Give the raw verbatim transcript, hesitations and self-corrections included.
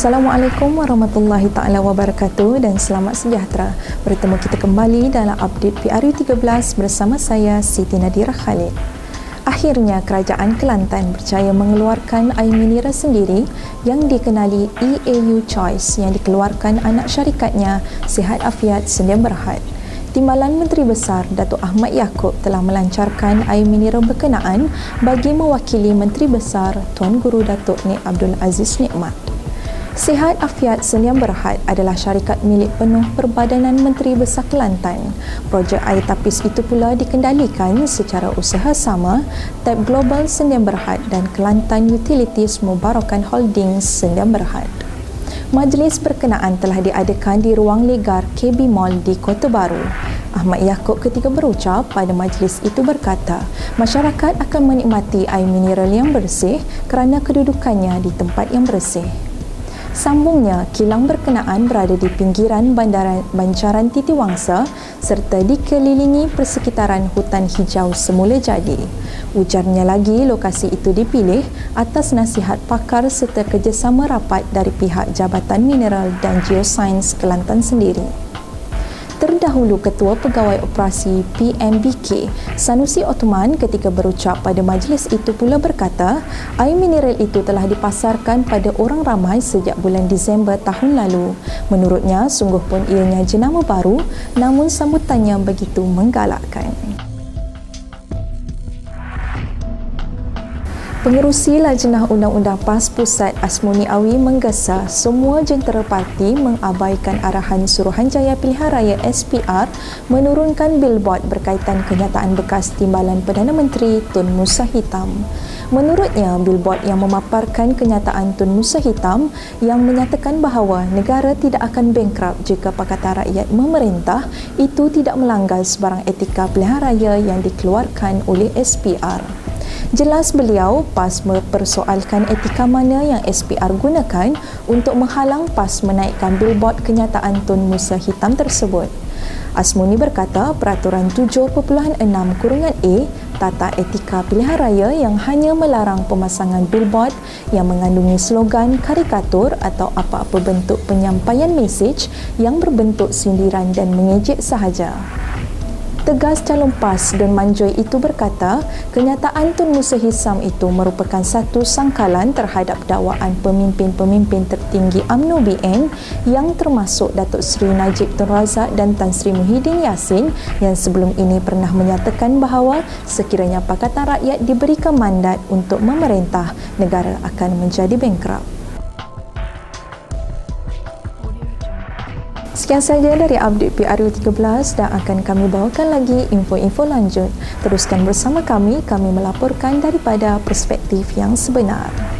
Assalamualaikum warahmatullahi taala wabarakatuh dan selamat sejahtera. Bertemu kita kembali dalam update P R U tiga belas bersama saya Siti Nadira Khalid. Akhirnya Kerajaan Kelantan berjaya mengeluarkan air mineral sendiri yang dikenali E A U Choice yang dikeluarkan anak syarikatnya Sihat Afiat Sedia Berhad. Timbalan Menteri Besar Datuk Ahmad Yaakob telah melancarkan air mineral berkenaan bagi mewakili Menteri Besar Tuan Guru Datuk Nik Abdul Aziz Nikmat. Sihat Afiat Sedia Berhad adalah syarikat milik penuh Perbadanan Menteri Besar Kelantan. Projek air tapis itu pula dikendalikan secara usaha sama Tab Global Sedia Berhad dan Kelantan Utilities Mubarakan Holdings Sedia Berhad. Majlis berkenaan telah diadakan di Ruang Legar K B Mall di Kota Baru. Ahmad Yaakob ketika berucap pada majlis itu berkata, masyarakat akan menikmati air mineral yang bersih kerana kedudukannya di tempat yang bersih. Sambungnya, kilang berkenaan berada di pinggiran bandaran Bancaran Titiwangsa serta dikelilingi persekitaran hutan hijau semula jadi. Ujarnya lagi, lokasi itu dipilih atas nasihat pakar serta kerjasama rapat dari pihak Jabatan Mineral dan Geosains Kelantan sendiri. Terdahulu Ketua Pegawai Operasi P M B K, Sanusi Ottoman ketika berucap pada majlis itu pula berkata, air mineral itu telah dipasarkan pada orang ramai sejak bulan Disember tahun lalu. Menurutnya, sungguh pun ianya jenama baru, namun sambutannya begitu menggalakkan. Pengerusi Lajnah Undang-Undang PAS Pusat Asmuni Awi menggesa semua jentera parti mengabaikan arahan Suruhanjaya Pilihan Raya S P R menurunkan billboard berkaitan kenyataan bekas Timbalan Perdana Menteri Tun Musa Hitam. Menurutnya, billboard yang memaparkan kenyataan Tun Musa Hitam yang menyatakan bahawa negara tidak akan bankrupt jika Pakatan Rakyat memerintah itu tidak melanggar sebarang etika pilihan raya yang dikeluarkan oleh S P R. Jelas beliau, PAS mempersoalkan etika mana yang S P R gunakan untuk menghalang PAS menaikkan billboard kenyataan Tun Musa Hitam tersebut. Asmuni berkata peraturan tujuh titik enam kurungan A Tata Etika Pilihan Raya yang hanya melarang pemasangan billboard yang mengandungi slogan, karikatur atau apa-apa bentuk penyampaian mesej yang berbentuk sindiran dan mengejek sahaja. Tegas calon PAS Don Manjoy itu berkata, kenyataan Tun Musa Hitam itu merupakan satu sangkalan terhadap dakwaan pemimpin-pemimpin tertinggi U M N O B N yang termasuk Datuk Seri Najib Tun Razak dan Tan Sri Muhyiddin Yassin yang sebelum ini pernah menyatakan bahawa sekiranya Pakatan Rakyat diberikan mandat untuk memerintah, negara akan menjadi bankrupt. Sekian sahaja dari update P R U tiga belas dan akan kami bawakan lagi info-info lanjut. Teruskan bersama kami, kami melaporkan daripada perspektif yang sebenar.